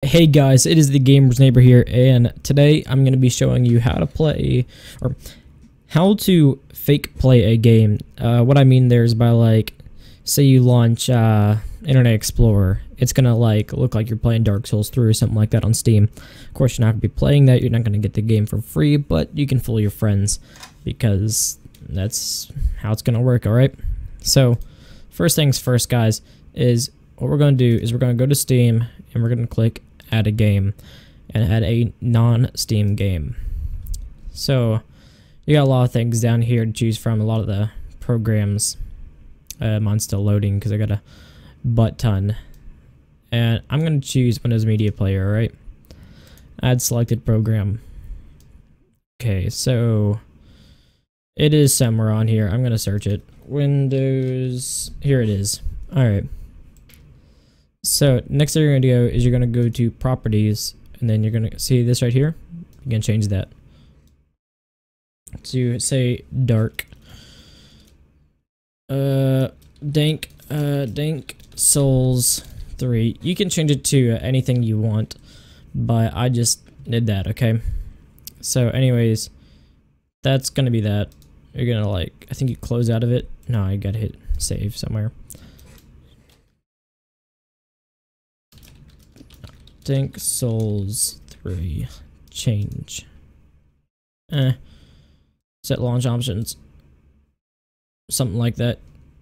Hey guys, it is the Gamer's Neighbor here, and today I'm going to be showing you how to play, or how to fake play a game. What I mean there is by, like, say you launch Internet Explorer, it's going to look like you're playing Dark Souls 3 or something like that on Steam. Of course, you're not going to be playing that, you're not going to get the game for free, but you can fool your friends, because that's how it's going to work, alright? So, first things first, guys, is what we're going to do is we're going to go to Steam, and we're going to click add a game and add a non-Steam game. So you got a lot of things down here to choose from, a lot of the programs. Mine's still loading because I got a butt ton, and I'm going to choose Windows Media Player. Alright, add selected program. Okay, so it is somewhere on here. I'm going to search it. Windows, here it is. Alright, so next thing you're going to go is you're going to go to properties, and then you're going to see this right here. You can change that to say dark dank Souls 3. You can change it to anything you want, but I just did that. Okay, so anyways, that's going to be that. You're going to, like, I think you close out of it. No, I gotta hit save somewhere. Dank Souls 3 change. Set launch options, something like that.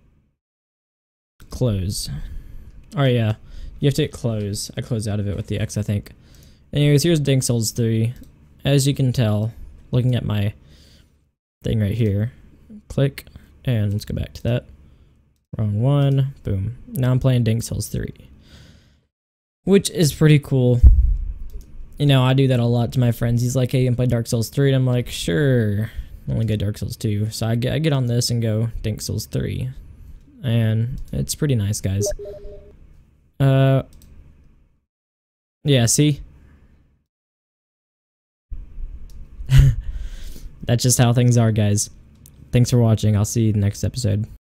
Close. Alright, yeah, you have to hit close. I closed out of it with the X, I think. Anyways, here's Dank Souls 3. As you can tell, looking at my thing right here, click, and let's go back to that. Wrong one. Boom. Now I'm playing Dank Souls 3. Which is pretty cool. You know, I do that a lot to my friends. He's like, hey, you can play Dark Souls 3? And I'm like, sure. I only get Dark Souls 2. So I get on this and go Dank Souls 3. And it's pretty nice, guys. Yeah, see? That's just how things are, guys. Thanks for watching. I'll see you in the next episode.